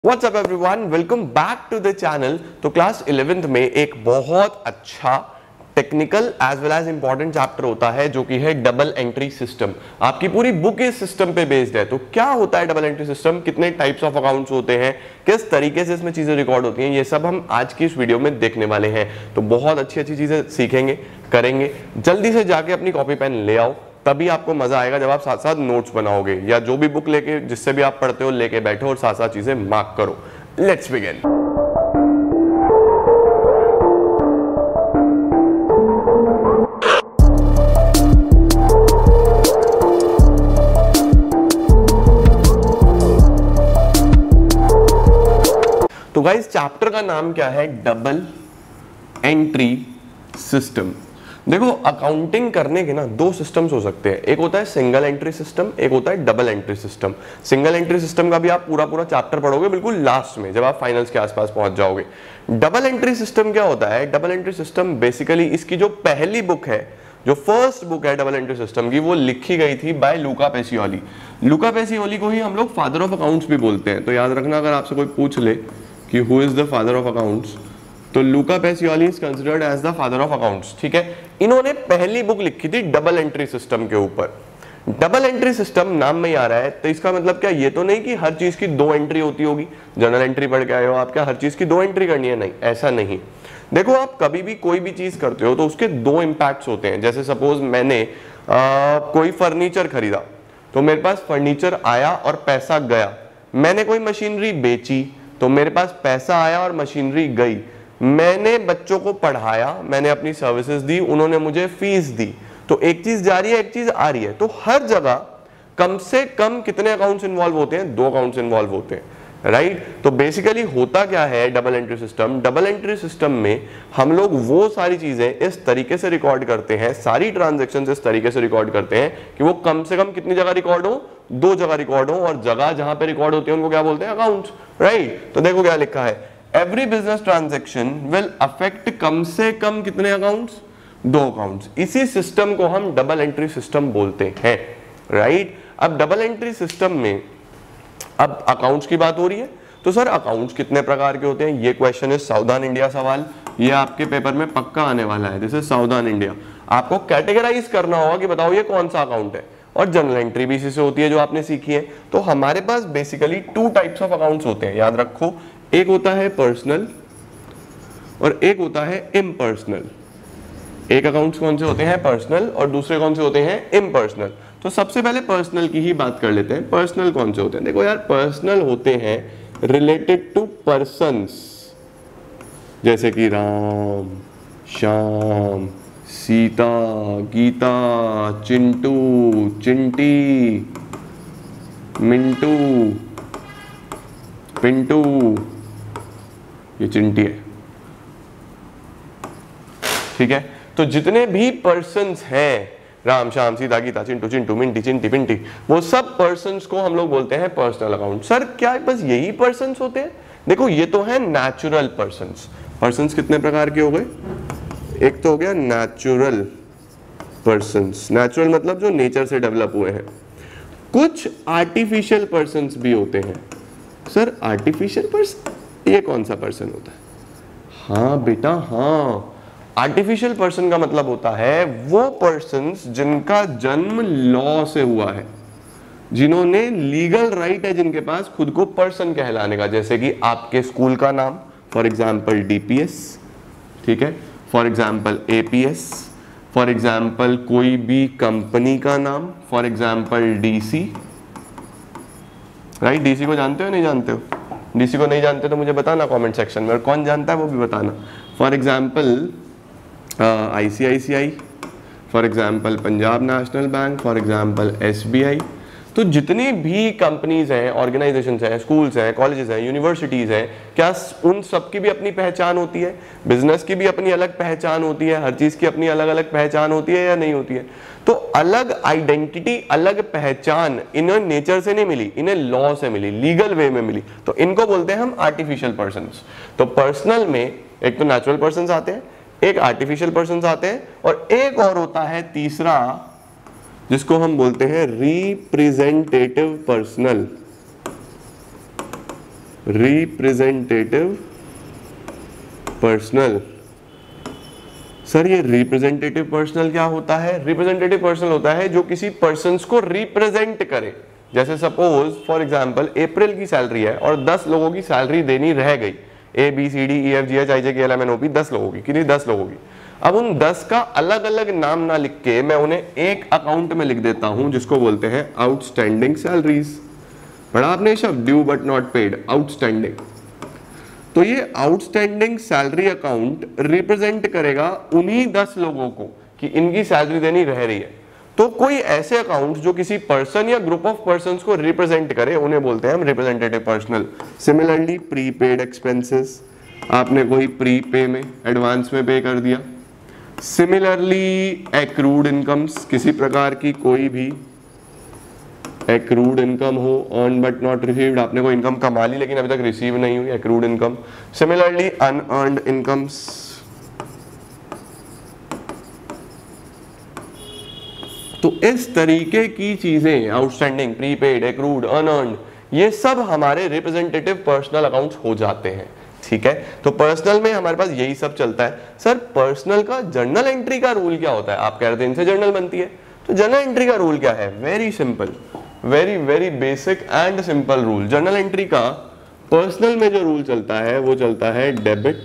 WhatsApp everyone, welcome back to the channel. तो class 11th में एक बहुत अच्छा technical as well as important chapter होता है जो कि है डबल एंट्री सिस्टम। आपकी पूरी बुक इस सिस्टम पे बेस्ड है। तो क्या होता है डबल एंट्री सिस्टम, कितने टाइप्स ऑफ अकाउंट्स होते हैं, किस तरीके से इसमें चीजें रिकॉर्ड होती हैं, ये सब हम आज की इस वीडियो में देखने वाले हैं। तो बहुत अच्छी चीजें सीखेंगे, करेंगे। जल्दी से जाके अपनी कॉपी पेन ले आओ, तभी आपको मजा आएगा जब आप साथ साथ नोट्स बनाओगे या जो भी बुक लेके जिससे भी आप पढ़ते हो लेके बैठो और साथ साथ चीजें मार्क करो। Let's begin. तो गाइस, चैप्टर का नाम क्या है? Double entry system. देखो, अकाउंटिंग करने के ना दो सिस्टम्स हो सकते हैं। एक होता है सिंगल एंट्री सिस्टम, एक होता है double entry system. Single entry system का भी आप पूरा चैप्टर पढ़ोगे बिल्कुल लास्ट में, जब आप फाइनल्स के आसपास पहुंच जाओगे। डबल एंट्री सिस्टम क्या होता है? डबल एंट्री सिस्टम बेसिकली इसकी जो पहली बुक है, जो फर्स्ट बुक है डबल एंट्री सिस्टम की, वो लिखी गई थी बाय लूका पेसियोली। लूका पेसियोली को ही हम लोग फादर ऑफ अकाउंट्स भी बोलते हैं। तो याद रखना, अगर आपसे कोई पूछ ले कि who is the father of accounts, तो Luca Pacioli is considered as the father of accounts. ठीक है, इन्होंने पहली बुक लिखी थी डबल एंट्री सिस्टम के ऊपर। डबल एंट्री सिस्टम नाम में ही आ रहा है, तो इसका मतलब क्या ये तो नहीं कि हर चीज की दो एंट्री होती होगी। जनरल एंट्री पढ़ के आए हो आप, क्या हर चीज की दो एंट्री करनी है? नहीं, ऐसा नहीं। देखो, आप कभी भी कोई भी चीज करते हो तो उसके दो इंपैक्ट्स होते हैं। जैसे सपोज मैंने कोई फर्नीचर खरीदा, तो मेरे पास फर्नीचर आया और पैसा गया। मैंने कोई मशीनरी बेची, तो मेरे पास पैसा आया और मशीनरी गई। मैंने बच्चों को पढ़ाया, मैंने अपनी सर्विसेज दी, उन्होंने मुझे फीस दी। तो एक चीज जा रही है, एक चीज आ रही है। तो हर जगह कम से कम कितने अकाउंट्स इन्वॉल्व होते हैं? दो अकाउंट्स इन्वॉल्व होते हैं, राइट। तो बेसिकली होता क्या है double entry system? Double entry system में हम लोग वो सारी चीजें इस तरीके से रिकॉर्ड करते हैं, सारी ट्रांजेक्शन इस तरीके से रिकॉर्ड करते हैं कि वो कम से कम कितनी जगह रिकॉर्ड हो? दो जगह रिकॉर्ड हो। और जगह जहां पे रिकॉर्ड होती है उनको क्या बोलते हैं? Accounts, right. तो देखो क्या लिखा है, every business transaction will affect कम से कम कितने अकाउंट्स? दो अकाउंट्स। इसी सिस्टम को हम डबल एंट्री सिस्टम बोलते हैं, राइट। अब डबल एंट्री सिस्टम में अब अकाउंट्स की बात हो रही है, तो सर अकाउंट्स कितने प्रकार के होते हैं? ये क्वेश्चन है सावधान इंडिया सवाल, ये आपके पेपर में पक्का आने वाला है। This is Savdhaan India. आपको कैटेगराइज करना होगा कि बताओ ये कौन सा अकाउंट है, और जनरल एंट्री भी इसी से होती है जो आपने सीखी है। तो हमारे पास basically two types of accounts होते हैं, याद रखो। एक होता है पर्सनल और एक होता है इम्पर्सनल। एक अकाउंट्स कौन से होते हैं? पर्सनल, और दूसरे कौन से होते हैं? इम्पर्सनल। तो सबसे पहले पर्सनल की ही बात कर लेते हैं। पर्सनल कौन से होते हैं? देखो यार, पर्सनल होते हैं रिलेटेड टू पर्सन्स, जैसे कि राम, श्याम, सीता, गीता, चिंटू, चिंटी, मिंटू, पिंटू। ये चिंटी है, ठीक है। तो जितने भी पर्सन्स हैं, राम, श्याम, सीता, गीता, चिंटू, चिंटू, मिंटी, चिंटी, पिंटी, वो सब पर्सन्स को हम लोग बोलते हैं पर्सनल अकाउंट। सर क्या बस यही पर्सन्स होते हैं? देखो, ये तो है नेचुरल पर्सन्स। पर्सन्स कितने प्रकार के हो गए? एक तो हो गया नेचुरल पर्सन्स। नेचुरल मतलब जो नेचर से डेवलप हुए हैं। कुछ आर्टिफिशियल पर्सन्स भी होते हैं। सर आर्टिफिशियल पर्सन, ये कौन सा पर्सन होता है? हाँ बेटा, हाँ, आर्टिफिशियल पर्सन का मतलब होता है वो पर्सन्स जिनका जन्म लॉ से हुआ है, जिन्होंने लीगल राइट है, जिनके पास खुद को पर्सन कहलाने का। जैसे कि आपके स्कूल का नाम, फॉर एग्जाम्पल डीपीएस, ठीक है, for example APS, for example कोई भी कंपनी का नाम, for example DC, right. DC को जानते हो नहीं जानते हो? डीसी को नहीं जानते तो मुझे बताना कमेंट सेक्शन में, और कौन जानता है वो भी बताना। For example ICICI, for example Punjab national bank, for example SBI. तो जितनी भी कंपनीज हैं, ऑर्गेनाइजेशंस हैं, स्कूल्स हैं, कॉलेजेस हैं, यूनिवर्सिटीज हैं, क्या उन सब की भी अपनी पहचान होती है? बिजनेस की भी अपनी अलग पहचान होती है? हर चीज की अपनी अलग अलग पहचान होती है या नहीं होती है? तो अलग आइडेंटिटी, अलग पहचान इन्हें नेचर से नहीं मिली, इन्हें लॉ से मिली, लीगल वे में मिली। तो इनको बोलते हैं हम आर्टिफिशियल पर्सन्स। तो पर्सनल में एक तो नेचुरल पर्सन्स आते हैं, एक आर्टिफिशियल पर्सन्स आते हैं, और एक और होता है तीसरा, जिसको हम बोलते हैं representative personal. Representative personal. Sir ये रिप्रेजेंटेटिव पर्सनल क्या होता है? रिप्रेजेंटेटिव पर्सनल होता है जो किसी पर्सन्स को रिप्रेजेंट करे। जैसे सपोज फॉर एग्जांपल अप्रैल की सैलरी है और 10 लोगों की सैलरी देनी रह गई, ABCDEFGHIJKLMNOP 10 लोगों की, कितनी 10 लोगों की। अब उन 10 का अलग अलग नाम ना लिख के मैं उन्हें एक अकाउंट में लिख देता हूं जिसको बोलते हैं आउटस्टैंडिंग सैलरीज। पढ़ा आपने शब्द due but not paid, outstanding. तो ये आउटस्टैंडिंग सैलरी अकाउंट रिप्रेजेंट करेगा उन्हीं 10 लोगों को कि इनकी सैलरी देनी रह रही है। तो कोई ऐसे अकाउंट जो किसी पर्सन या ग्रुप ऑफ पर्संस को रिप्रेजेंट करे उन्हें बोलते हैं हम representative personal. Similarly prepaid expenses, आपने कोई प्रीपे में एडवांस में पे कर दिया। सिमिलरली एक्रूड इनकम्स, किसी प्रकार की कोई भी एक्रूड इनकम हो, अर्न बट नॉट रिसीव्ड, आपने कोई इनकम कमा ली लेकिन अभी तक रिसीव नहीं हुई, accrued income. Similarly unearned incomes, तो इस तरीके की चीजें आउटस्टैंडिंग, प्रीपेड, एक्रूड, अनअर्न्ड, ये सब हमारे रिप्रेजेंटेटिव पर्सनल अकाउंट्स हो जाते हैं। ठीक है, तो पर्सनल में हमारे पास यही सब चलता है। सर पर्सनल का जर्नल एंट्री का रूल क्या होता है? आप कह रहे थे इनसे जर्नल बनती है, तो जर्नल एंट्री का रूल क्या है? Very simple, very very basic and simple rule. Journal entry का पर्सनल में जो रूल चलता है वो चलता है debit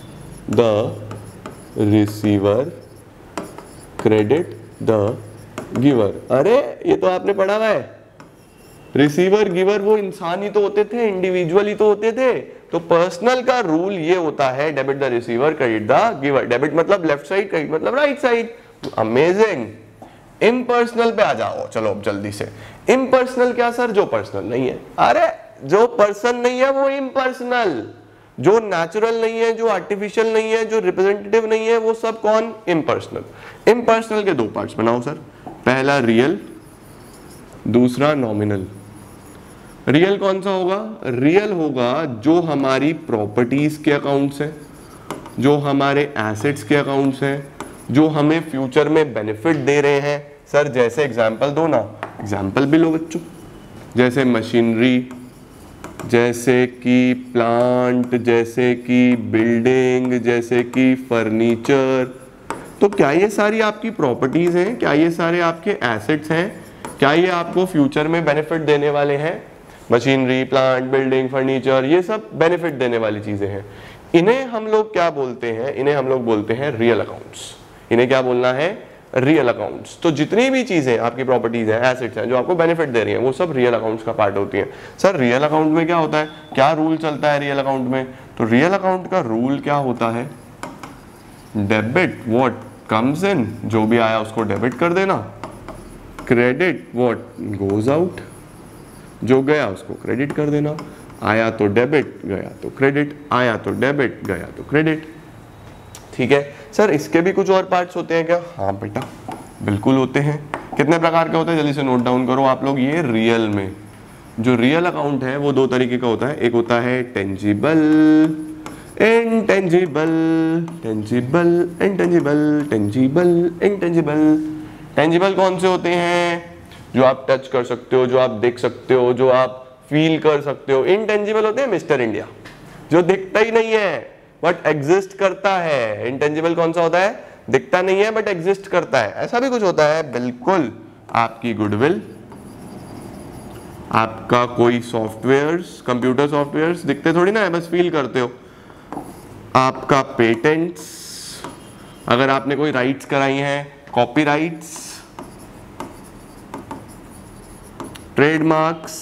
the receiver, credit the giver. अरे ये तो आपने पढ़ा हुआ है, रिसीवर गिवर वो इंसान ही तो होते थे, इंडिविजुअल ही तो होते थे। तो पर्सनल का रूल ये होता है debit the receiver, credit the giver. Debit मतलब लेफ्ट साइड, क्रेडिट मतलब राइट साइड। अमेजिंग। इम्पर्सनल पे आ जाओ, चलो अब जल्दी से। इम्पर्सनल क्या सर? जो पर्सनल नहीं है। अरे जो पर्सन नहीं है वो इम्पर्सनल, जो नेचुरल नहीं है, जो आर्टिफिशियल नहीं है, जो रिप्रेजेंटेटिव नहीं है, वो सब कौन? इम्पर्सनल। इम्पर्सनल के दो पार्ट्स बनाओ सर, पहला रियल, दूसरा नॉमिनल। रियल कौन सा होगा? रियल होगा जो हमारी प्रॉपर्टीज के अकाउंट्स हैं, जो हमारे एसेट्स के अकाउंट्स हैं, जो हमें फ्यूचर में बेनिफिट दे रहे हैं। सर जैसे एग्जाम्पल दो ना, एग्जाम्पल भी लो बच्चों। जैसे मशीनरी, जैसे कि प्लांट, जैसे कि बिल्डिंग, जैसे कि फर्नीचर। तो क्या ये सारी आपकी प्रॉपर्टीज हैं? क्या ये सारे आपके एसेट्स हैं? क्या ये आपको फ्यूचर में बेनिफिट देने वाले हैं? मशीनरी, प्लांट, बिल्डिंग, फर्नीचर, ये सब बेनिफिट देने वाली चीजें हैं। इन्हें हम लोग क्या बोलते हैं? इन्हें हम लोग बोलते हैं रियल अकाउंट्स। इन्हें क्या बोलना है? Real accounts. तो जितनी भी चीजें आपकी प्रॉपर्टीज हैं, एसेट्स हैं, जो आपको बेनिफिट दे रही हैं, वो सब रियल अकाउंट्स का पार्ट होती हैं। सर रियल अकाउंट में क्या होता है? क्या रूल चलता है रियल अकाउंट में? तो रियल अकाउंट का रूल क्या होता है? डेबिट व्हाट कम्स इन, जो भी आया उसको डेबिट कर देना। क्रेडिट व्हाट गोज आउट, जो गया उसको क्रेडिट कर देना। आया तो डेबिट, गया तो क्रेडिट, आया तो डेबिट, गया तो क्रेडिट। ठीक है सर, इसके भी कुछ और पार्ट्स होते हैं क्या? हाँ बेटा बिल्कुल होते हैं। कितने प्रकार के होते हैं? जल्दी से नोट डाउन करो आप लोग। ये रियल में जो रियल अकाउंट है वो दो तरीके का होता है। एक होता है tangible, intangible, tangible, intangible, tangible, intangible. Tangible कौन से होते हैं? जो आप टच कर सकते हो, जो आप देख सकते हो, जो आप फील कर सकते हो। इनटेंजिबल होते हैं मिस्टर इंडिया, जो दिखता ही नहीं है बट एग्जिस्ट करता है। इनटेंजिबल कौन सा होता है? दिखता नहीं है बट एग्जिस्ट करता है। ऐसा भी कुछ होता है बिल्कुल। आपकी गुडविल, आपका कोई सॉफ्टवेयर्स, कंप्यूटर सॉफ्टवेयर्स दिखते थोड़ी ना है, बस फील करते हो। आपका पेटेंट्स, अगर आपने कोई राइट्स कराई हैं, कॉपीराइट्स, ट्रेडमार्क्स,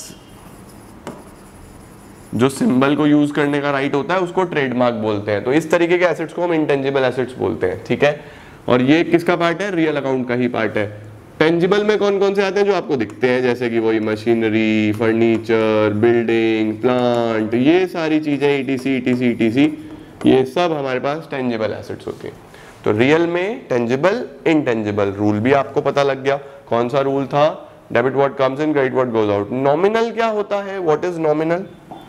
जो सिंबल को यूज करने का राइट होता है उसको ट्रेडमार्क बोलते हैं। तो इस तरीके के एसेट्स को हम इंटेंजिबल एसेट्स बोलते हैं। ठीक है, और ये किसका पार्ट है? रियल अकाउंट का ही पार्ट है। टेंजिबल में कौन कौन से आते हैं? जो आपको दिखते हैं, जैसे कि वही मशीनरी, फर्नीचर, बिल्डिंग, प्लांट, ये सारी चीजें ETC, ETC, ETC, ये सब हमारे पास टेंजिबल एसेट्स होती हैं। तो रियल में टेंजिबल, इंटेंजिबल। रूल भी आपको पता लग गया। कौन सा रूल था? Debit what comes in, credit what goes out. Nominal क्या होता है? What is nominal?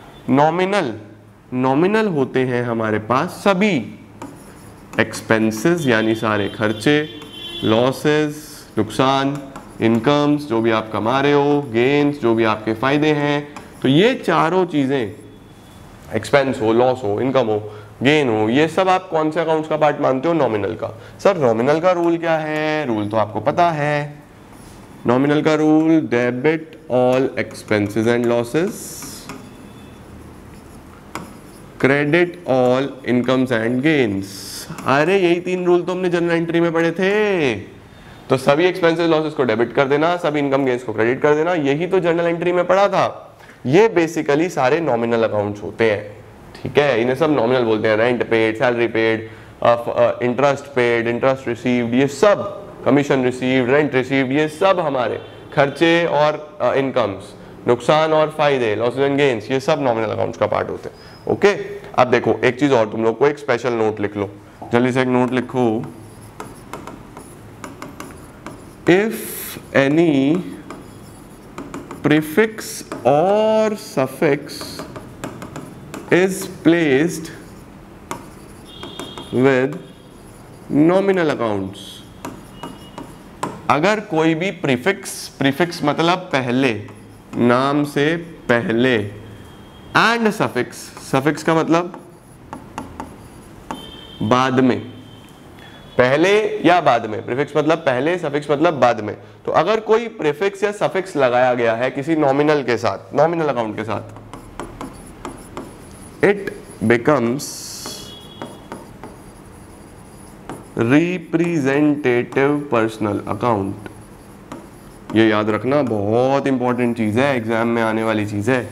नॉमिनल होते हैं हमारे पास सभी एक्सपेंसेस, यानी सारे खर्चे, लॉसेस, नुकसान, इनकम्स, जो भी आप कमा रहे हो, गेन्स, जो भी आपके फायदे हैं। तो ये चारों चीजें एक्सपेंस हो, लॉस हो, इनकम हो, गेन हो, ये सब आप कौन से अकाउंट्स का पार्ट मानते हो? नॉमिनल का। सर नॉमिनल का रूल क्या है? रूल तो आपको पता है, नॉमिनल का rule debit all expenses and losses, credit all incomes and gains. अरे यही 3 रूल तो हमने जनरल एंट्री में पढ़े थे। तो सभी एक्सपेंसेस लॉसेस को डेबिट कर देना, सभी इनकम गेन्स को क्रेडिट कर देना, यही तो जनरल एंट्री में पढ़ा था। ये बेसिकली सारे नॉमिनल अकाउंट्स होते हैं, ठीक है, इन्हें सब नॉमिनल बोलते हैं। Rent paid, salary paid, interest paid, interest received, ये सब, कमीशन रिसीव्ड, रेंट रिसीव्ड, ये सब हमारे खर्चे और इनकम्स, नुकसान और फायदे, लॉसेस एंड गेन्स, ये सब नॉमिनल अकाउंट्स का पार्ट होते हैं। ओके, अब देखो एक चीज और, तुम लोग को एक स्पेशल नोट लिख लो, जल्दी से एक नोट लिखो। If any prefix or suffix is placed with nominal accounts, अगर कोई भी प्रीफिक्स मतलब पहले, नाम से पहले, एंड सफिक्स का मतलब बाद में, पहले या बाद में, प्रीफिक्स मतलब पहले, सफिक्स मतलब बाद में। तो अगर कोई प्रीफिक्स या सफिक्स लगाया गया है किसी नॉमिनल के साथ, नॉमिनल अकाउंट के साथ, it becomes representative personal account. ये याद रखना, बहुत इंपॉर्टेंट चीज है, एग्जाम में आने वाली चीज है।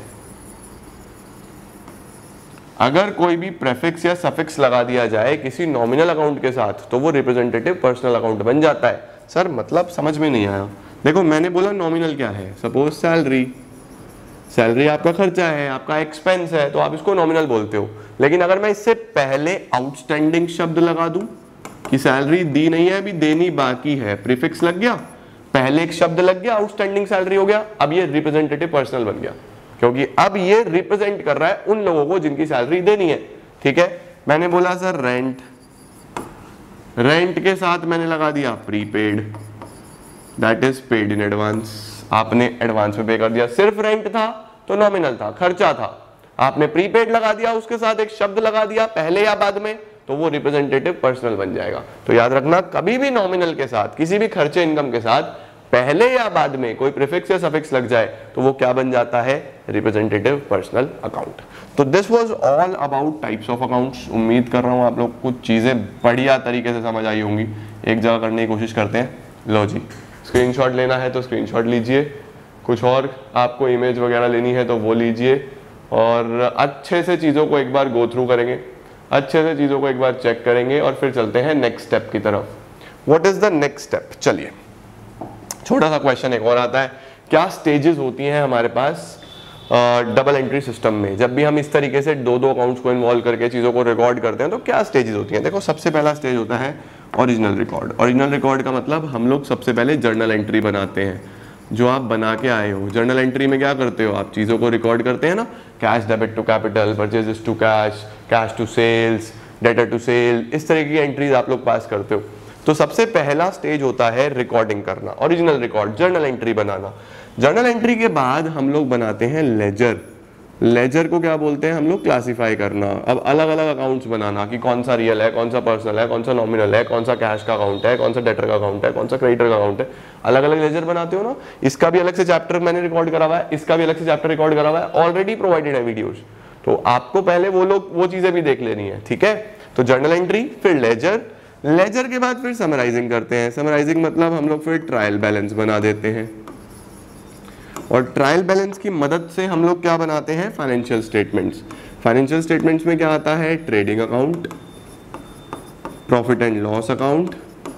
अगर कोई भी प्रीफिक्स या सफिक्स लगा दिया जाए किसी नॉमिनल अकाउंट के साथ तो वो रिप्रेजेंटेटिव पर्सनल अकाउंट बन जाता है। सर मतलब समझ में नहीं आया। देखो मैंने बोला नॉमिनल क्या है, सपोज सैलरी आपका खर्चा है, आपका एक्सपेंस है, तो आप इसको नॉमिनल बोलते हो। लेकिन अगर मैं इससे पहले आउटस्टैंडिंग शब्द लगा दूं कि सैलरी दी नहीं है, अभी देनी बाकी है, प्रीफिक्स लग गया, पहले एक शब्द लग गया, आउटस्टैंडिंग सैलरी हो गया, अब ये रिप्रेजेंटेटिव पर्सनल बन गया, क्योंकि अब ये रिप्रेजेंट कर रहा है उन लोगों को जिनकी सैलरी देनी है। ठीक है, मैंने बोला सर रेंट के साथ मैंने लगा दिया prepaid, that is paid in advance. आपने एडवांस में पे कर दिया, सिर्फ रेंट था तो नॉमिनल था, खर्चा था। आपने प्रीपेड लगा दिया, उसके साथ एक शब्द लगा दिया पहले या बाद में, तो वो रिप्रेजेंटेटिव पर्सनल बन जाएगा। तो याद रखना, कभी भी नॉमिनल के साथ, किसी भी खर्चे इनकम के साथ पहले या बाद में कोई प्रीफिक्स या सफिक्स लग जाए तो वो क्या बन जाता है? Representative personal account. तो this was all about types of accounts. उम्मीद कर रहा हूँ आप लोग कुछ चीजें बढ़िया तरीके से समझ आई होंगी। एक जगह करने की कोशिश करते हैं। लो जी, स्क्रीनशॉट लेना है तो स्क्रीनशॉट लीजिए, कुछ और आपको इमेज वगैरह लेनी है तो वो लीजिए, और अच्छे से चीज़ों को एक बार गो थ्रू करेंगे, अच्छे से चीज़ों को एक बार चेक करेंगे, और फिर चलते हैं नेक्स्ट स्टेप की तरफ। What is the next step? चलिए, छोटा सा क्वेश्चन एक और आता है, क्या स्टेजेस होती हैं हमारे पास डबल एंट्री सिस्टम में? जब भी हम इस तरीके से दो अकाउंट्स को इन्वॉल्व करके चीज़ों को रिकॉर्ड करते हैं तो क्या स्टेजेस होती हैं? देखो, सबसे पहला स्टेज होता है ओरिजिनल रिकॉर्ड। ओरिजिनल रिकॉर्ड का मतलब हम लोग सबसे पहले जर्नल एंट्री बनाते हैं, जो आप बना के आए हो। जर्नल एंट्री में क्या करते हो? आप चीज़ों को रिकॉर्ड करते हैं ना, cash debit to capital, purchases to cash to sales, debtor to sale, इस तरह की एंट्रीज आप लोग पास करते हो। तो सबसे पहला स्टेज होता है रिकॉर्डिंग करना, ओरिजिनल रिकॉर्ड, जर्नल एंट्री बनाना। जर्नल एंट्री के बाद हम लोग बनाते हैं लेजर। लेजर को क्या बोलते हैं हम लोग? क्लासिफाई करना। अब अलग अलग अकाउंट्स बनाना कि कौन सा रियल है, कौन सा पर्सनल है, कौन सा नॉमिनल है, कौन सा कैश का अकाउंट है, कौन सा डेटर का अकाउंट है, कौन सा क्रेडिटर का अकाउंट है। अलग अलग लेजर बनाते हो ना। इसका भी अलग से चैप्टर मैंने रिकॉर्ड करा हुआ है, इसका भी अलग से चैप्टर रिकॉर्ड करा हुआ है, ऑलरेडी प्रोवाइडेड है वीडियोज, तो आपको पहले वो चीजें भी देख लेनी है। ठीक है, तो जर्नल एंट्री, फिर लेजर, लेजर के बाद फिर समराइजिंग करते हैं। समराइजिंग मतलब हम लोग फिर ट्रायल बैलेंस बना देते हैं, और ट्रायल बैलेंस की मदद से हम लोग क्या बनाते हैं? Financial statements. फाइनेंशियल स्टेटमेंट्स में क्या आता है? Trading account, profit and loss account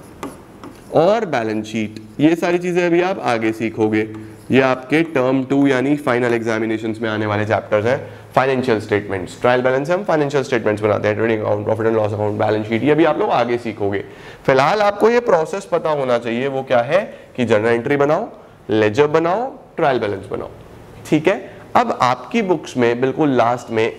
और बैलेंस शीट। ये सारी चीजें अभी आप आगे सीखोगे। ये आपके टर्म 2 यानी फाइनल एग्जामिनेशंस में आने वाले चैप्टर्स हैं। फाइनेंशियल स्टेटमेंट्स, ट्रायल बैलेंस हम फाइनेंशियल स्टेटमेंट्स बनाते हैं, trading account, profit and loss account, balance sheet, ये भी आप लोग आगे सीखोगे। फिलहाल आपको ये प्रोसेस पता होना चाहिए, वो क्या है कि जर्नल एंट्री बनाओ, लेजर बनाओ, ट्रायल बैलेंस बनाओ। ठीक है, अब आपकी बुक्स में बिल्कुल लास्ट में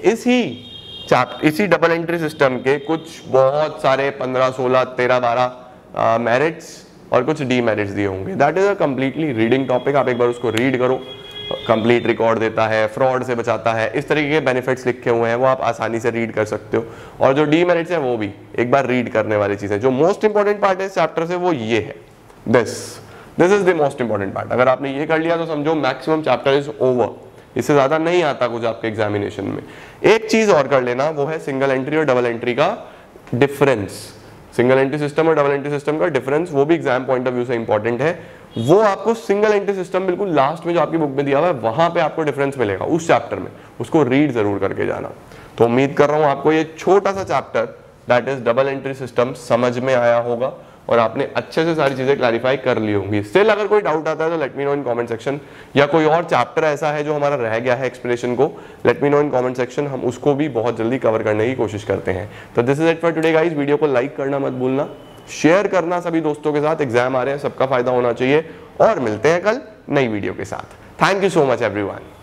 इसी डबल एंट्री सिस्टम के कुछ बहुत सारे 15, 16, 13, 12 मेरिट्स और कुछ डीमेरिट्स दिए होंगे। That is a completely reading topic. आप एक बार उसको रीड करो, कंप्लीट रिकॉर्ड देता है, फ्रॉड से बचाता है, इस तरीके के बेनिफिट्स लिखे हुए हैं, वो आप आसानी से रीड कर सकते हो। और जो डीमेरिट्स है वो भी एक बार रीड करने वाली चीज़ है। जो मोस्ट इंपॉर्टेंट पार्ट है इस चैप्टर से वो ये है, this is the most important part. अगर आपने ये कर लिया तो समझो मैक्सिमम चैप्टर इज ओवर, इससे ज़्यादा नहीं आता कुछ आपके एग्जामिनेशन में। एक चीज़ और कर लेना, वो है सिंगल एंट्री और डबल एंट्री का डिफरेंस। सिंगल एंट्री सिस्टम और डबल एंट्री सिस्टम का डिफरेंस वो भी एग्जाम पॉइंट ऑफ व्यू से इंपॉर्टेंट है। वो आपको सिंगल एंट्री सिस्टम बिल्कुल लास्ट में जो आपकी बुक में दिया हुआ है वहां पे आपको डिफरेंस मिलेगा उस चैप्टर में, उसको रीड जरूर करके जाना। तो उम्मीद कर रहा हूं आपको ये छोटा सा chapter that is double entry system समझ में आया होगा और आपने अच्छे से सारी चीजें क्लैरिफाई कर ली होंगी। स्टिल अगर कोई डाउट आता है तो let me know in comment section, या कोई और चैप्टर ऐसा है जो हमारा रह गया है एक्सप्लेनेशन को, let me know in comment section, हम उसको भी बहुत जल्दी कवर करने की कोशिश करते हैं। तो this is it for today guys. Video को लाइक करना मत भूलना, शेयर करना सभी दोस्तों के साथ, एग्जाम आ रहे हैं, सबका फायदा होना चाहिए। और मिलते हैं कल नई वीडियो के साथ। Thank you so much everyone.